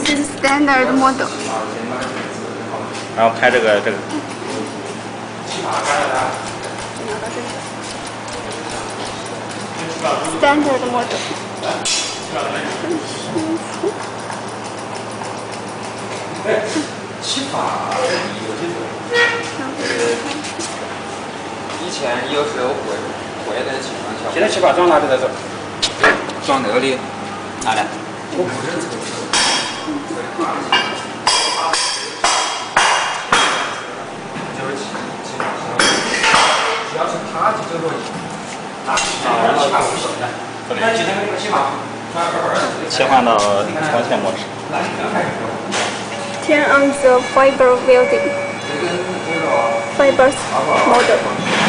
这是 standard model。 然后拍这个。 standard model。 起法以前有时候会的情况下， 现在起法装哪里在这？ 装那个里， 哪里？ 我不认识。就是起法，只要是他就这个，起法不行的。那今天那个起法， 切换到光线模式。 Turn on the fiber welding. Fiber model.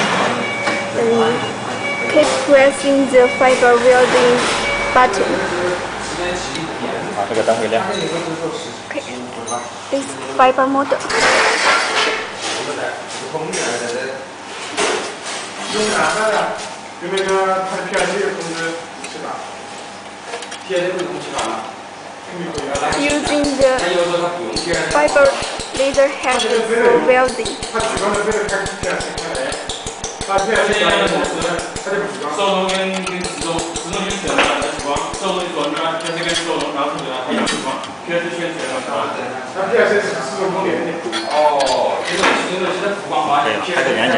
Keep pressing the fiber welding button. 好，这个灯会亮。 Okay. This fiber model. 有没有个他的 PLC 的控制是吧 ？PLC 不用起法吗？ Using the fiber laser head for welding. 它举光的这个开 PLC 开来，它 PLC 关的模式，它就不举光。手动跟自动就是选择它举光，手动做对吧 ？PLC 跟手动，然后对吧？它有举光 ，PLC 选择了是吧？它 PLC 是自动供电的。哦，这个现在不光发现 PLC。